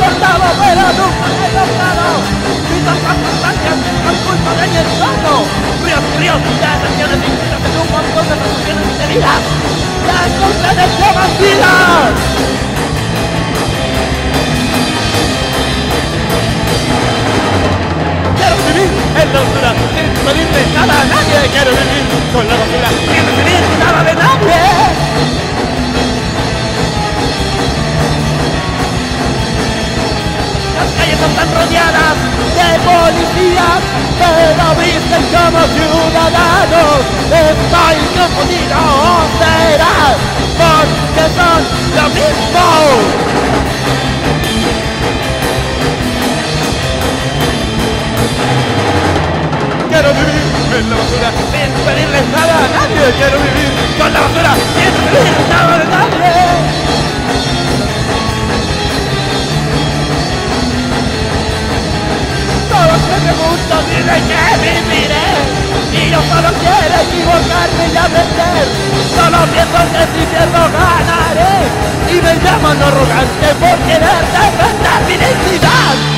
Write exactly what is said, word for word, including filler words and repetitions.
intentado, pero nunca he logrado. Vidas circunstancias por culpa de mi entorno. Ríos, ríos de atenciones distintas en un montón de sensaciones indebidas. ¡La contradicción más vidas! Quiero vivir en la oscuridad, sin pedirle nada a nadie. Quiero vivir con la oscuridad, sin recibir nada de nadie. Las calles están rodeadas de policías, pero visten como ciudadanos. Estoy confundido, será porque son lo mismo. Quiero vivir en la basura sin pedirle nada a nadie. Quiero vivir con la basura sin pedir nada de nadie. Todos me preguntan y de qué viviré. Y yo solo quiero equivocarme y aprender. Solo pienso que si pierdo ganaré. Y me llaman arrogante por querer defender mi identidad.